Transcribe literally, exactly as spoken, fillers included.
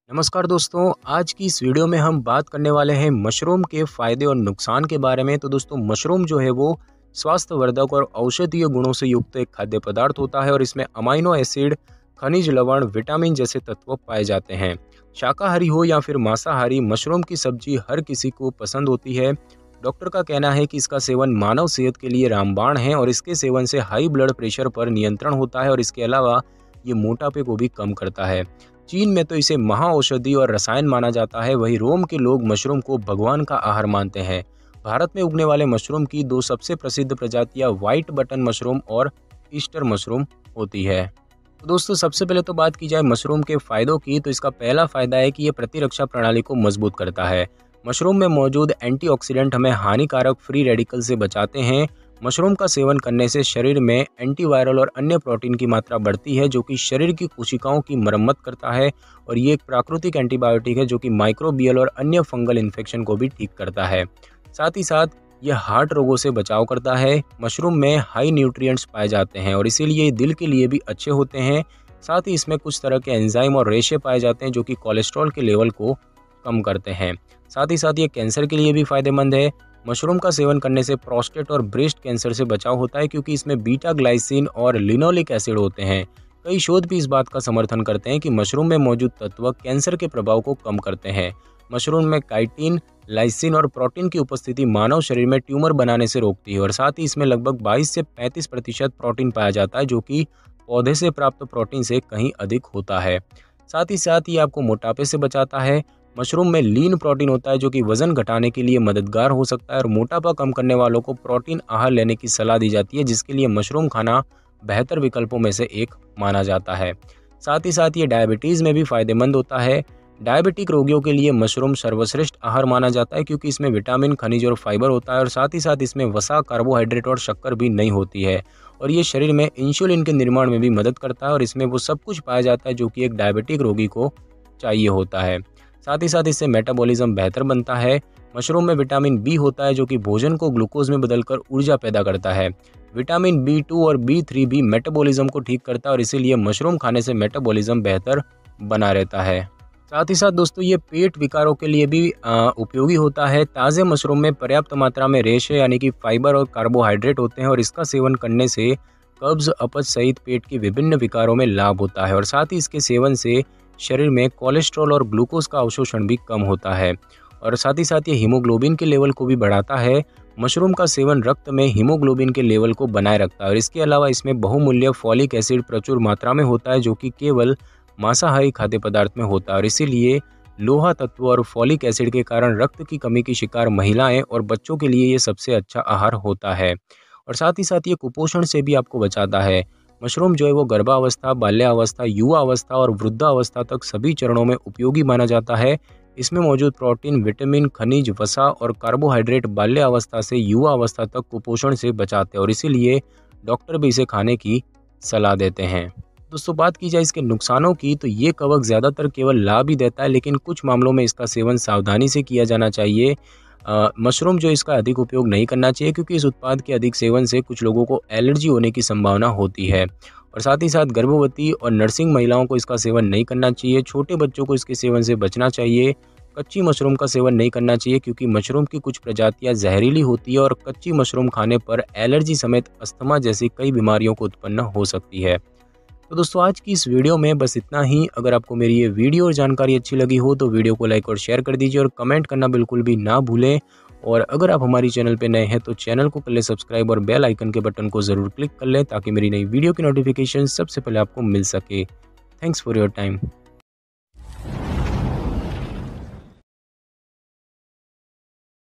नमस्कार दोस्तों, आज की इस वीडियो में हम बात करने वाले हैं मशरूम के फ़ायदे और नुकसान के बारे में। तो दोस्तों, मशरूम जो है वो स्वास्थ्यवर्धक और औषधीय गुणों से युक्त एक खाद्य पदार्थ होता है और इसमें अमाइनो एसिड, खनिज लवण, विटामिन जैसे तत्व पाए जाते हैं। शाकाहारी हो या फिर मांसाहारी, मशरूम की सब्जी हर किसी को पसंद होती है। डॉक्टर का कहना है कि इसका सेवन मानव सेहत के लिए रामबाण है और इसके सेवन से हाई ब्लड प्रेशर पर नियंत्रण होता है और इसके अलावा ये मोटापे को भी कम करता है। चीन में तो इसे महाऔषधि और रसायन माना जाता है, वहीं रोम के लोग मशरूम को भगवान का आहार मानते हैं। भारत में उगने वाले मशरूम की दो सबसे प्रसिद्ध प्रजातियां व्हाइट बटन मशरूम और ईस्टर मशरूम होती है। तो दोस्तों, सबसे पहले तो बात की जाए मशरूम के फायदों की, तो इसका पहला फायदा है कि ये प्रतिरक्षा प्रणाली को मजबूत करता है। मशरूम में मौजूद एंटीऑक्सीडेंट हमें हानिकारक फ्री रेडिकल से बचाते हैं। मशरूम का सेवन करने से शरीर में एंटीवायरल और अन्य प्रोटीन की मात्रा बढ़ती है, जो कि शरीर की कोशिकाओं की मरम्मत करता है और ये एक प्राकृतिक एंटीबायोटिक है जो कि माइक्रोबियल और अन्य फंगल इन्फेक्शन को भी ठीक करता है। साथ ही साथ यह हार्ट रोगों से बचाव करता है। मशरूम में हाई न्यूट्रिएंट्स पाए जाते हैं और इसीलिए दिल के लिए भी अच्छे होते हैं। साथ ही इसमें कुछ तरह के एंजाइम और रेशे पाए जाते हैं जो कि कोलेस्ट्रॉल के लेवल को कम करते हैं। साथ ही साथ ये कैंसर के लिए भी फायदेमंद है। मशरूम का सेवन करने से प्रोस्टेट और ब्रेस्ट कैंसर से बचाव होता है, क्योंकि इसमें बीटा ग्लाइसिन और लिनोलिक एसिड होते हैं। कई शोध भी इस बात का समर्थन करते हैं कि मशरूम में मौजूद तत्व कैंसर के प्रभाव को कम करते हैं। मशरूम में काइटिन, लाइसिन और प्रोटीन की उपस्थिति मानव शरीर में ट्यूमर बनाने से रोकती है और साथ ही इसमें लगभग बाईस से पैंतीस प्रतिशत प्रोटीन पाया जाता है, जो कि पौधे से प्राप्त प्रोटीन से कहीं अधिक होता है। साथ ही साथ ये आपको मोटापे से बचाता है। मशरूम में लीन प्रोटीन होता है जो कि वजन घटाने के लिए मददगार हो सकता है और मोटापा कम करने वालों को प्रोटीन आहार लेने की सलाह दी जाती है, जिसके लिए मशरूम खाना बेहतर विकल्पों में से एक माना जाता है। साथ ही साथ ये डायबिटीज़ में भी फायदेमंद होता है। डायबिटिक रोगियों के लिए मशरूम सर्वश्रेष्ठ आहार माना जाता है, क्योंकि इसमें विटामिन, खनिज और फाइबर होता है और साथ ही साथ इसमें वसा, कार्बोहाइड्रेट और शक्कर भी नहीं होती है और ये शरीर में इंसुलिन के निर्माण में भी मदद करता है और इसमें वो सब कुछ पाया जाता है जो कि एक डायबिटिक रोगी को चाहिए होता है। साथ ही साथ इससे मेटाबॉलिज्म बेहतर बनता है। मशरूम में विटामिन बी होता है जो कि भोजन को ग्लूकोज में बदलकर ऊर्जा पैदा करता है। विटामिन बी टू और बी थ्री भी मेटाबॉलिज्म को ठीक करता है और इसीलिए मशरूम खाने से मेटाबॉलिज्म बेहतर बना रहता है। साथ ही साथ दोस्तों, ये पेट विकारों के लिए भी आ, उपयोगी होता है। ताज़े मशरूम में पर्याप्त मात्रा में रेशे यानी कि फाइबर और कार्बोहाइड्रेट होते हैं और इसका सेवन करने से कब्ज, अपच सहित पेट की विभिन्न विकारों में लाभ होता है और साथ ही इसके सेवन से शरीर में कोलेस्ट्रॉल और ग्लूकोज का अवशोषण भी कम होता है और साथ ही साथ ये हीमोग्लोबिन के लेवल को भी बढ़ाता है। मशरूम का सेवन रक्त में हीमोग्लोबिन के लेवल को बनाए रखता है और इसके अलावा इसमें बहुमूल्य फॉलिक एसिड प्रचुर मात्रा में होता है, जो कि केवल मांसाहारी खाद्य पदार्थ में होता है और इसीलिए लोहा तत्व और फॉलिक एसिड के कारण रक्त की कमी की शिकार महिलाएं और बच्चों के लिए ये सबसे अच्छा आहार होता है और साथ ही साथ ये कुपोषण से भी आपको बचाता है। मशरूम जो है वो गर्भावस्था, बाल्यावस्था, युवा अवस्था और वृद्धावस्था तक सभी चरणों में उपयोगी माना जाता है। इसमें मौजूद प्रोटीन, विटामिन, खनिज, वसा और कार्बोहाइड्रेट बाल्यावस्था से युवा अवस्था तक कुपोषण से बचाते हैं और इसीलिए डॉक्टर भी इसे खाने की सलाह देते हैं। दोस्तों, बात की जाए इसके नुकसानों की, तो ये कवक ज़्यादातर केवल लाभ ही देता है, लेकिन कुछ मामलों में इसका सेवन सावधानी से किया जाना चाहिए। आ, मशरूम जो इसका अधिक उपयोग नहीं करना चाहिए, क्योंकि इस उत्पाद के अधिक सेवन से कुछ लोगों को एलर्जी होने की संभावना होती है और साथ ही साथ गर्भवती और नर्सिंग महिलाओं को इसका सेवन नहीं करना चाहिए। छोटे बच्चों को इसके सेवन से बचना चाहिए। कच्ची मशरूम का सेवन नहीं करना चाहिए, क्योंकि मशरूम की कुछ प्रजातियां जहरीली होती है और कच्ची मशरूम खाने पर एलर्जी समेत अस्थमा जैसी कई बीमारियों को उत्पन्न हो सकती है। तो दोस्तों, आज की इस वीडियो में बस इतना ही। अगर आपको मेरी ये वीडियो और जानकारी अच्छी लगी हो तो वीडियो को लाइक और शेयर कर दीजिए और कमेंट करना बिल्कुल भी ना भूलें और अगर आप हमारी चैनल पे नए हैं तो चैनल को कर लें सब्सक्राइब और बेल आइकन के बटन को ज़रूर क्लिक कर लें, ताकि मेरी नई वीडियो की नोटिफिकेशन सबसे पहले आपको मिल सके। Thanks for your time.